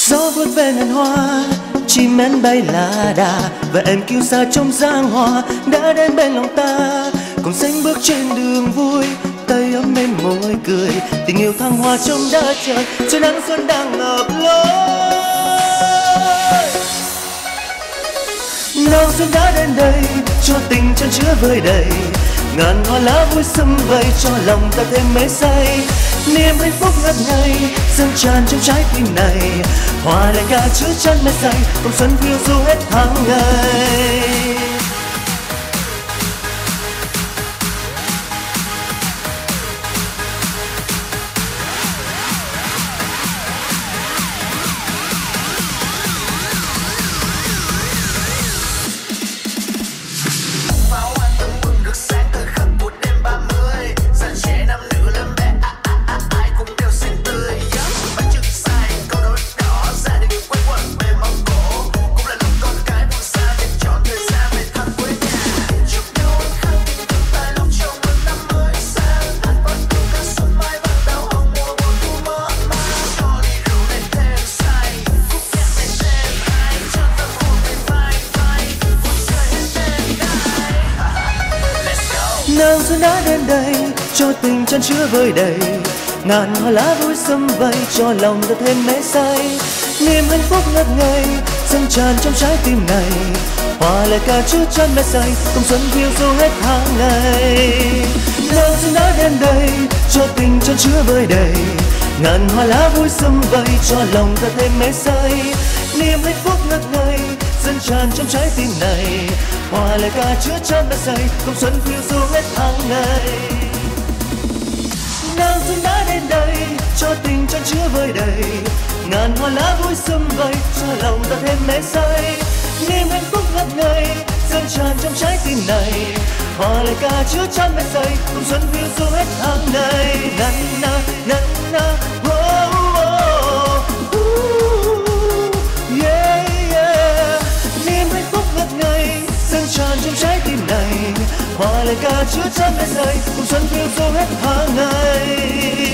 Gió vuốt về ngàn hoa, chim én bay là đà, và em kiêu sa trong giang hoa đã đến bên lòng ta. Cùng xanh bước trên đường vui, tay ấm êm môi cười, tình yêu thăng hoa trong đá trời, trời nắng xuân đang ngập lối. Nào xuân đã đến đây, cho tình chân chứa vơi đầy, ngàn hoa lá vui sum vầy cho lòng ta thêm mê say. Niềm hạnh phúc ngất ngây dâng tràn trong trái tim này, hoa lại ca chứa chan mê say, cùng xuân phiêu du hết tháng ngày. Nàng xuân đã đến đây, cho tình chân chứa vơi đầy, ngàn hoa lá vui sum vầy cho lòng ta thêm mê say. Niềm hạnh phúc ngất ngây dâng tràn trong trái tim này, hoa lại ca chứa chan mê say, cùng xuân phiêu du hết tháng ngày. Nàng xuân đã đến đây, cho tình chân chứa vơi đầy, ngàn hoa lá vui sum vầy cho lòng ta thêm mê say. Niềm hạnh phúc ngất ngây dâng tràn trong trái tim này, hoa lại ca chứa chan mê say, cùng xuân phiêu du hết tháng ngày. Nàng xuân đã đến đây, cho tình chân chứa vơi đầy, ngàn hoa lá vui sum vầy cho lòng ta thêm mê say. Niềm hạnh phúc ngất ngây dâng tràn trong trái tim này, hoa lại ca chứa chan mê say, cùng xuân phiêu du hết tháng ngày. Na na na na oh, oh, yeah, yeah. Niềm hạnh phúc ngất ngây dâng tràn trong trái tim này, hoa lại ca chứa chan mê say, cùng xuân phiêu du hết tháng ngày.